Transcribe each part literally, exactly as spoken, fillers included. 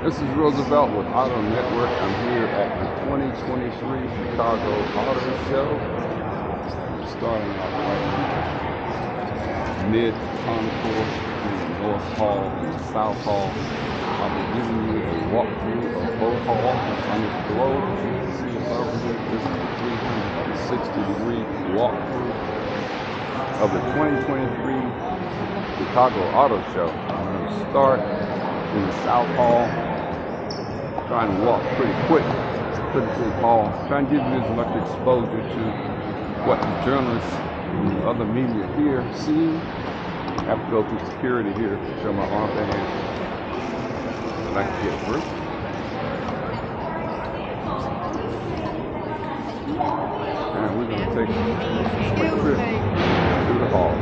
This is Roosevelt with AutoNetwork. I'm here at the twenty twenty-three Chicago Auto Show. Starting off right mid concourse in the North Hall and the South Hall. I'll be giving you a walkthrough of both halls under the globe. As you can see above me, this is a three hundred sixty degree walkthrough of the twenty twenty-three Chicago Auto Show. I'm going to start in the South Hall. Trying to walk pretty quick. It's a pretty big hall. Trying to give you as much exposure to what the journalists and the other media here see. I have to go through security here to show my armband that I can get through. And we're going to take a quick trip through the hall.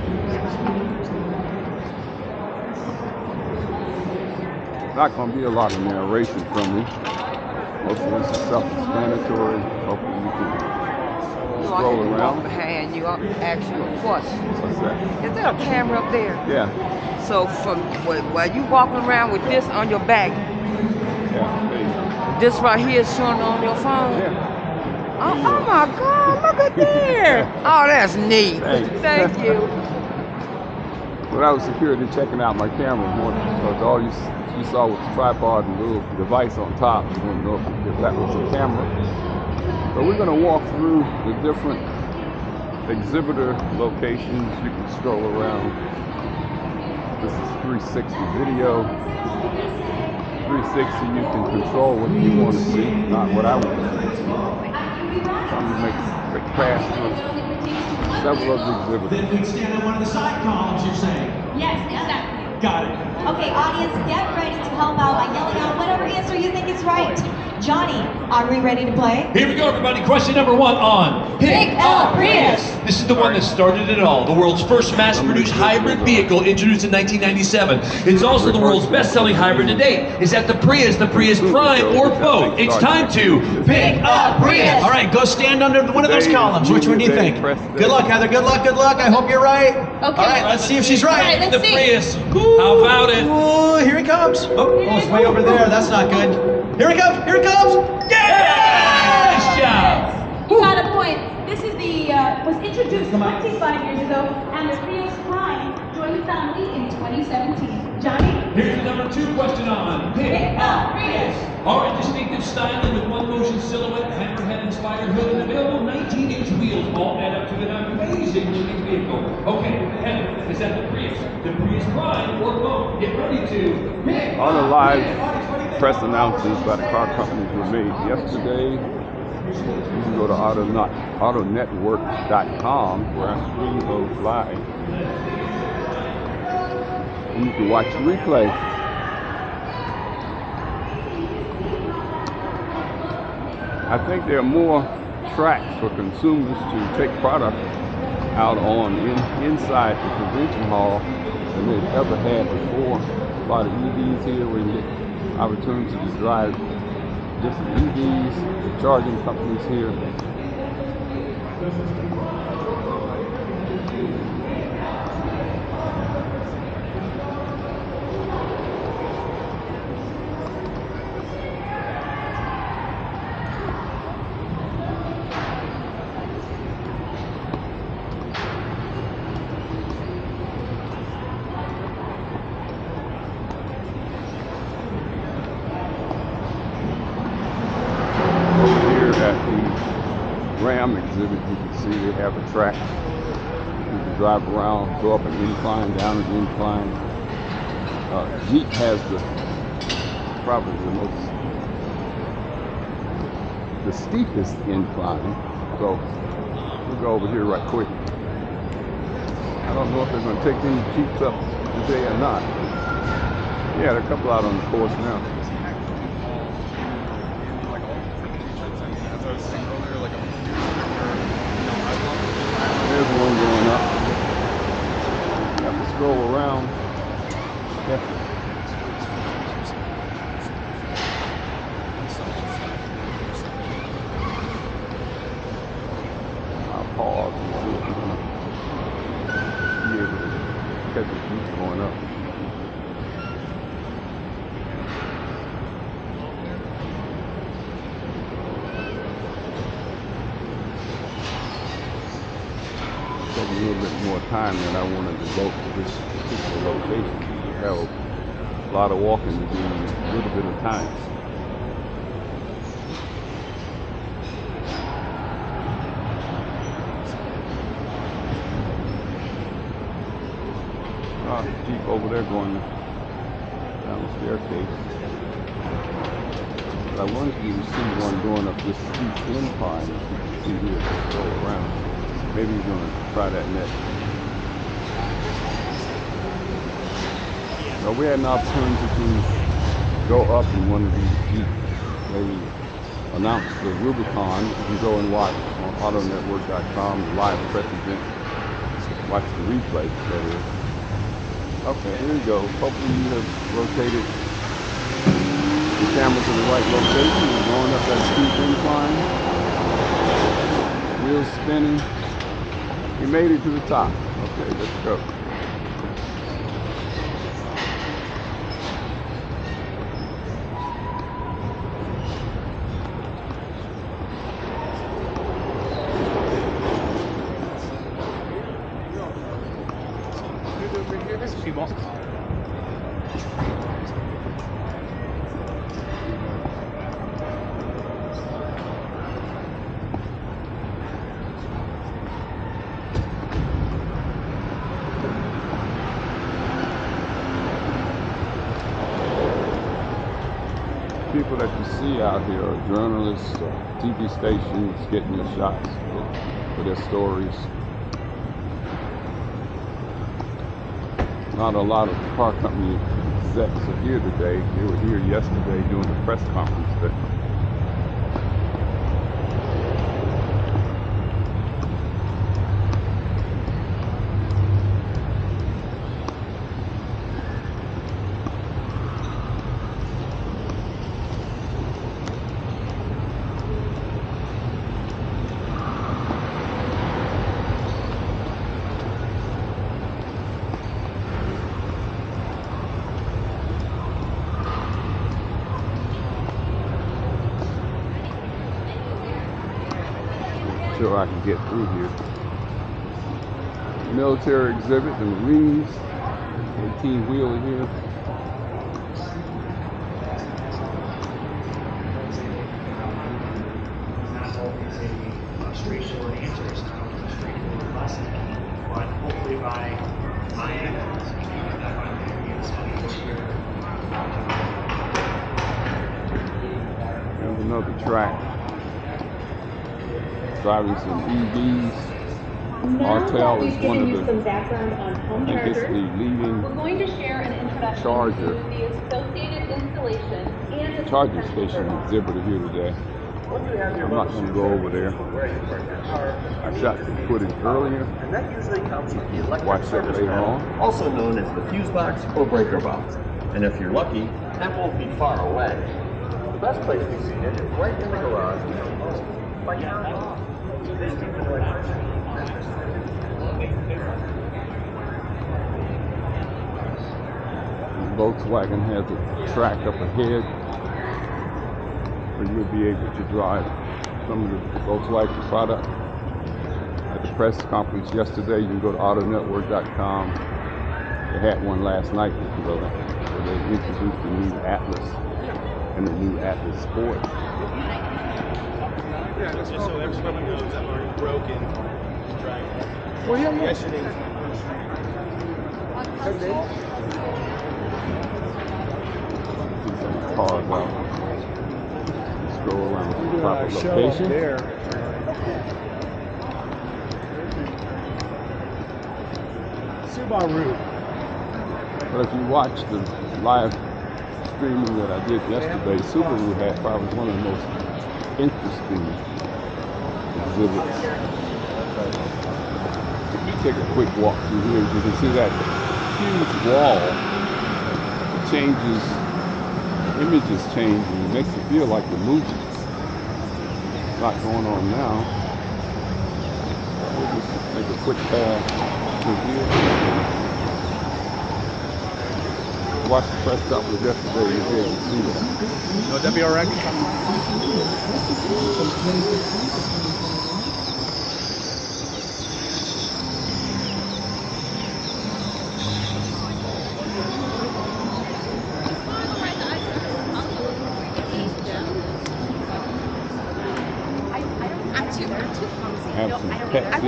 Not going to be a lot of narration from me. Most of this is self-explanatory. Hopefully you can scroll around. Behind you, I'll ask you a question. What's that? Is there a camera up there? Yeah. So from while you walking around with this on your back, yeah, there you go. This right here is showing on your phone? Yeah. Oh, oh my God, look at there. Oh, that's neat. Thanks. Thank you. When I was security checking out my camera, because all you you saw was the tripod and little device on top. You wouldn't know if that was a camera. So we're going to walk through the different exhibitor locations. You can stroll around. This is three sixty video. three sixty, you can control what you want to see, not what I want to see. I'm going to make the pass through several of the exhibitors. Then we'd stand on one of the side columns, you're saying? Yes, exactly. Got it. Okay, audience, get ready to help out by yelling out whatever answer you think is right. Johnny, are we ready to play? Here we go, everybody. Question number one on Pick a Prius. This is the one that started it all. The world's first mass-produced hybrid vehicle introduced in nineteen ninety-seven. It's also the world's best-selling hybrid to date. Is that the Prius, the Prius Prime, or both? It's time to pick a Prius. All right, go stand under one of those columns. Which one do you think? Good luck, Heather. Good luck, good luck. I hope you're right. Okay. All right, let's see if she's right. All right, let's the see. Prius. How about it? Oh, here he comes. Oh, oh, it's way over there. That's not good. Here he comes. Here he comes. Yeah! Nice job. You got a point. This is the uh, was introduced twenty-five years ago, and the Prius Prime joined the family in twenty seventeen. Johnny? Here's the number two question on Pick a Prius. All right, distinctive styling with one motion silhouette, hammerhead-inspired hood, and available nineteen inch wheels all add up to an amazing looking vehicle. Okay, Heather, is that the Prius, the Prius Prime, or both? Get ready to pick. All the live press announcements by the car companies were made yesterday. You can go to auto network dot com where I stream those live. And you can watch the replay. I think there are more tracks for consumers to take product out on in, inside the convention hall than they've ever had before. A lot of E Vs here where you get opportunity to drive different E Vs, the charging companies here. Exhibit, you can see they have a track. You can drive around, go up an incline, down an incline. Uh, Jeep has the probably the most the steepest incline. So we'll go over here right quick. I don't know if they're going to take any Jeeps up today or not. Yeah, there are a couple out on the course now. There's one going up. Have to scroll around. Yeah. I'll pause and see if we can be able to catch the Jeep going up. little bit more time than I wanted to devote to this particular location. You have a lot of walking to do in a little bit of time. Ah, Jeep over there going down the staircase. But I wanted you to see one going up this steep incline. As you can see here, just go around. Maybe you're going to try that next. So we had an opportunity to go up in one of these Jeeps. They announced the Rubicon. You can go and watch on auto network dot com, the live press event. Watch the replay, that is. Okay, here we go. Hopefully you have rotated the camera to the right location. We're going up that steep incline. Wheels spinning. We made it to the top. Okay, let's go. People that you see out here are journalists, uh, T V stations getting their shots for, for their stories. Not a lot of car company execs are here today. They were here yesterday doing the press conference. But sure I can get through here. Military exhibit, the Marines, eighteen wheeler here. Not always a straightforward answer, it's not always a straightforward lesson, but hopefully by my actions, that might be something here. There's another track. Driving some E Vs. Artel is one of the, I think it's the leading We're going to share an introduction charger, to the associated installation and charging station exhibitor here today. I'm not going to go over there. I shot some footage earlier. And that usually comes with the electric Watch that service later panel, on. also known as the fuse box or breaker box. And if you're lucky, that won't be far away. The best place to see it is right in the garage. By turning off. This keeps the electricity. Volkswagen has a track up ahead where you'll be able to drive some of the Volkswagen product. At the press conference yesterday, you can go to auto network dot com. They had one last night, if you go there, where they introduced the new Atlas and the new Atlas Sport. Yeah, just so everybody knows that we're broken. Well, yeah, yeah. Yesterday. Cars out. Let's go around the proper location. There. Subaru. But if you watch the live streaming that I did yesterday, Subaru had probably one of the most interesting exhibits. If you take a quick walk through here, you can see that huge wall. It changes, images change, and it makes it feel like the movie. A lot going on now. We'll just make a quick pass through here. Watch the press conference yesterday, you'll be able to see that. No W R X?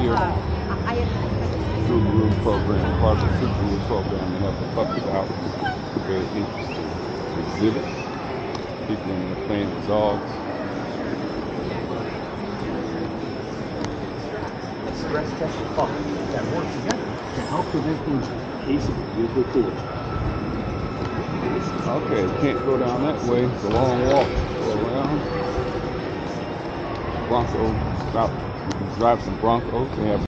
here. Subaru program, part of the Subaru program, and have a puppet out. Very interesting exhibit. People in there playing with dogs. Stress test your car that work together to help prevent injury in case of vehicle collision. Okay, can't go down that way. It's a long walk. Go around. Bronco stop. You can drive some Broncos. They have